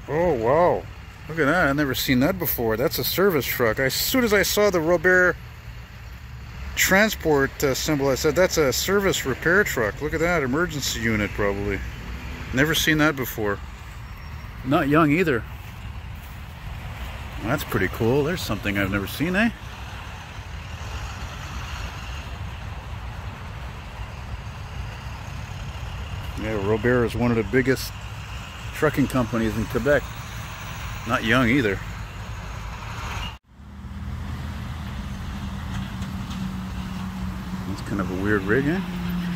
Oh, wow. Look at that. I've never seen that before. That's a service truck. As soon as I saw the Robert transport symbol, I said, that's a service repair truck. Look at that. Emergency unit, probably. Never seen that before. Not young either. Well, that's pretty cool. There's something I've never seen, eh? Yeah, Robert is one of the biggest trucking companies in Quebec. Not young either. That's kind of a weird rig, eh?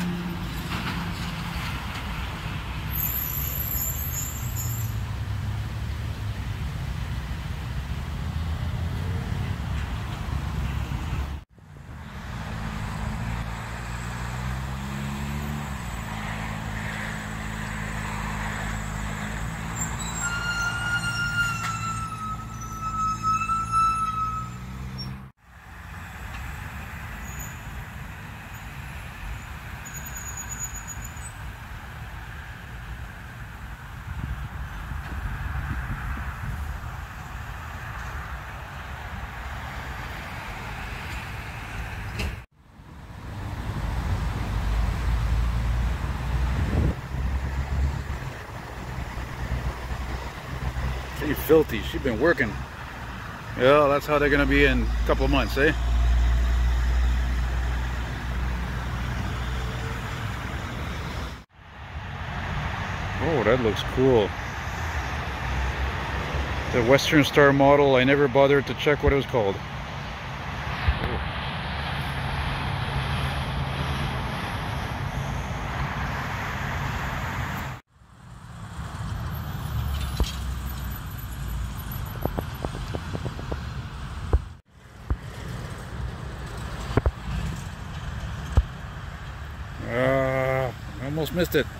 She's filthy. She's been working. Yeah, that's how they're gonna be in a couple of months, eh? Oh, that looks cool. The Western Star model, I never bothered to check what it was called. I almost missed it.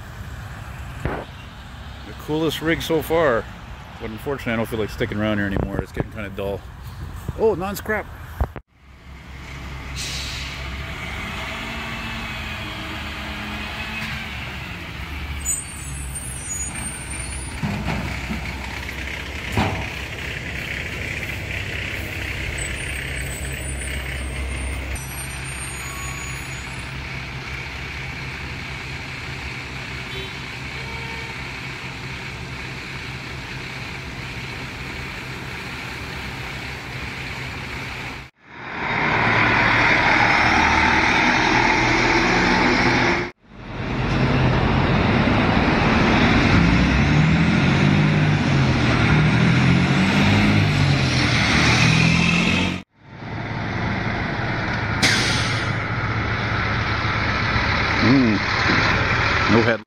The coolest rig so far. But unfortunately I don't feel like sticking around here anymore. It's getting kind of dull. Oh, non-scrap. No head.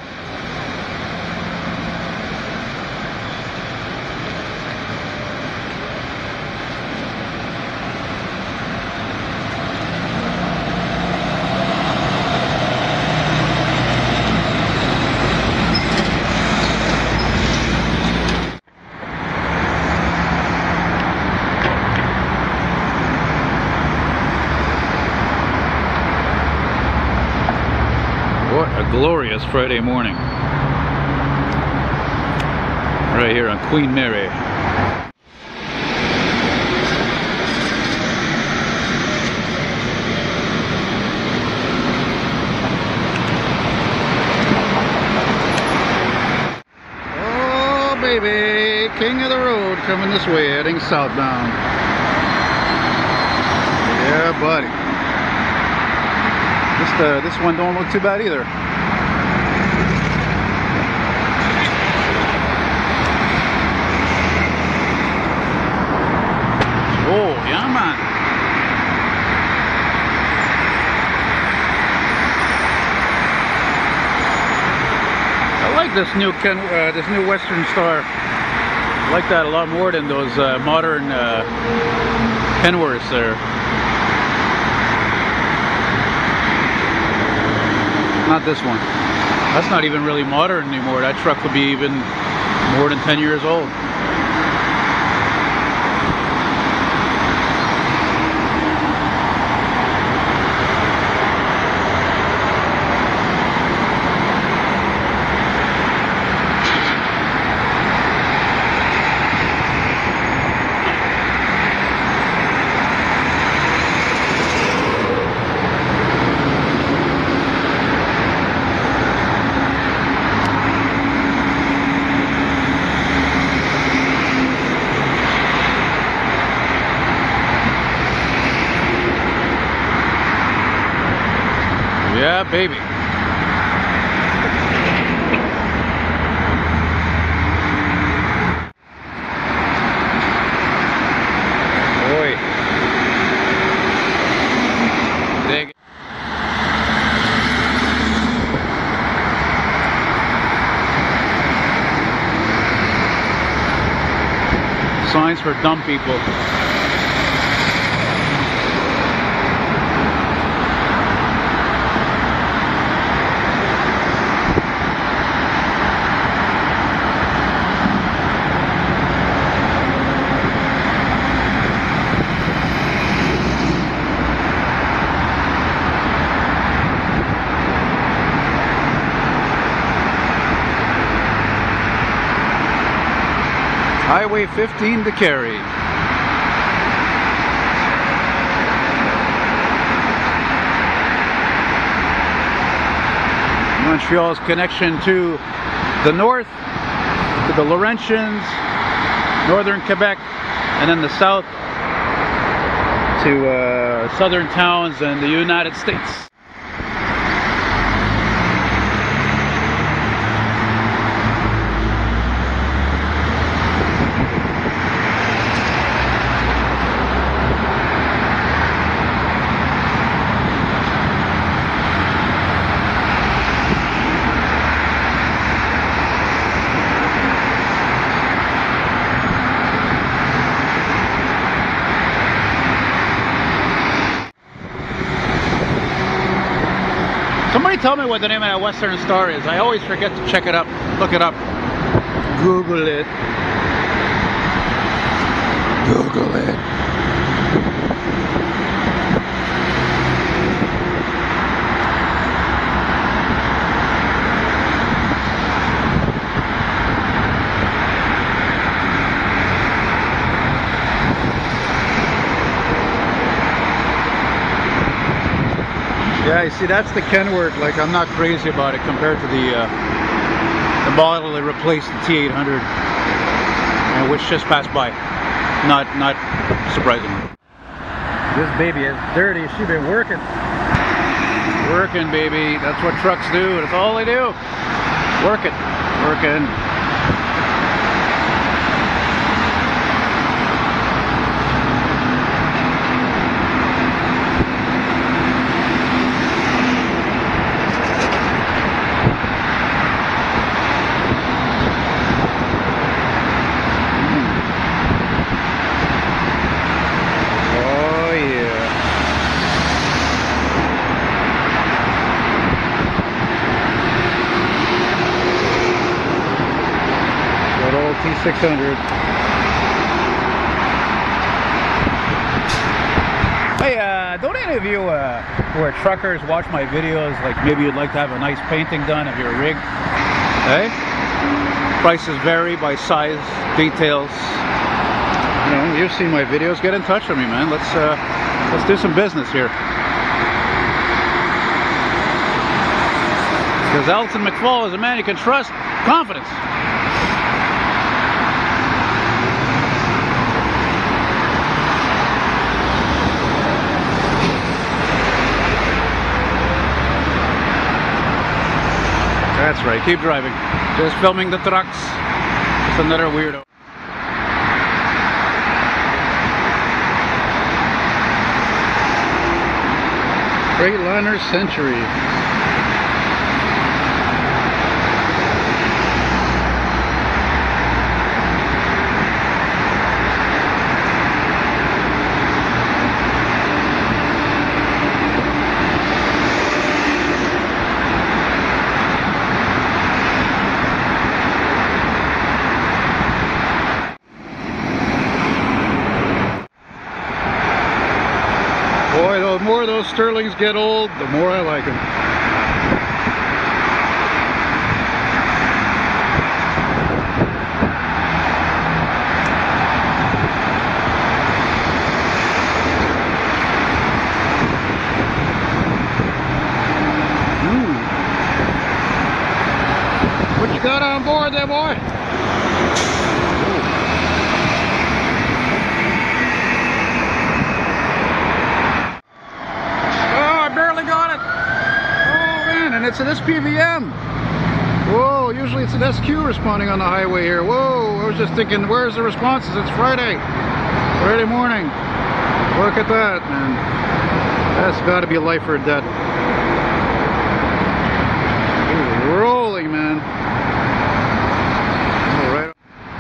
What a glorious Friday morning. Right here on Queen Mary. Oh baby, king of the road coming this way, heading southbound. Yeah buddy. This one don't look too bad either. Oh, yeah man. I like this new Western Star. I like that a lot more than those modern Kenworths there. Not this one. That's not even really modern anymore. That truck would be even more than 10 years old. that baby. Boy. Dig it. Signs for dumb people. Highway 15 to Cary. Montreal's connection to the north, to the Laurentians, northern Quebec, and then the south to southern towns and the United States. Somebody tell me what the name of that Western Star is. I always forget to check it up, look it up. Google it. Google it. Yeah, you see, that's the Kenworth. Like, I'm not crazy about it compared to the model that replaced the T800, which just passed by. Not surprisingly. This baby is dirty. She's been working. Working, baby. That's what trucks do. That's all they do. Working. Working. T600. Hey, don't any of you who are truckers watch my videos? Like, maybe you'd like to have a nice painting done of your rig. Hey, prices vary by size, details. You know, you've seen my videos. Get in touch with me, man. Let's do some business here. Because Elton McFall is a man you can trust. Confidence. That's right, keep driving. Just filming the trucks. It's another weirdo. Freightliner Century. Boy, the more those Sterlings get old, the more I like them. What you got on board there, boy? it's an SPVM. Whoa, usually it's an SQ responding on the highway here. Whoa, I was just thinking, where's the responses? It's Friday morning. Look at that, man. That's got to be life or death. Ooh, rolling, man. All right.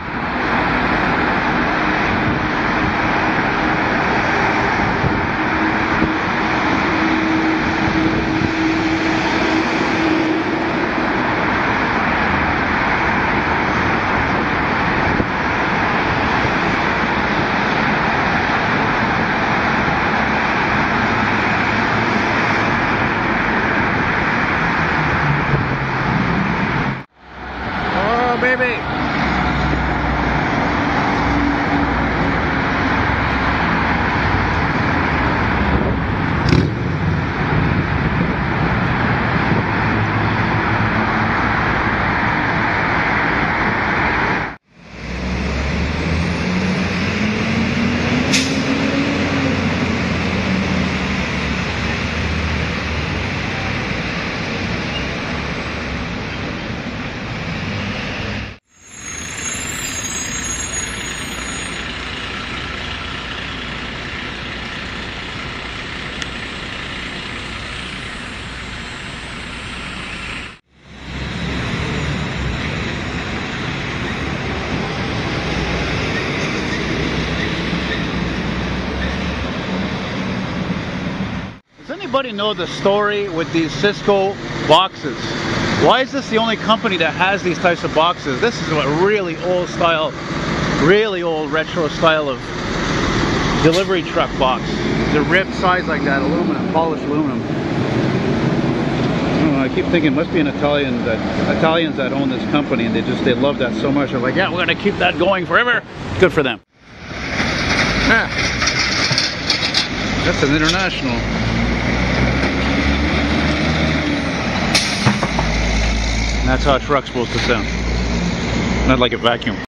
Baby. Anybody know the story with these Cisco boxes? Why is this the only company that has these types of boxes? This is a really old style, really old retro style of delivery truck box. They're ribbed sides like that, aluminum, polished aluminum. I don't know, I keep thinking it must be an Italians that own this company, and they love that so much. They're like, yeah, we're gonna keep that going forever. Good for them. Ah, that's an International. That's how a truck's supposed to sound. Not like a vacuum.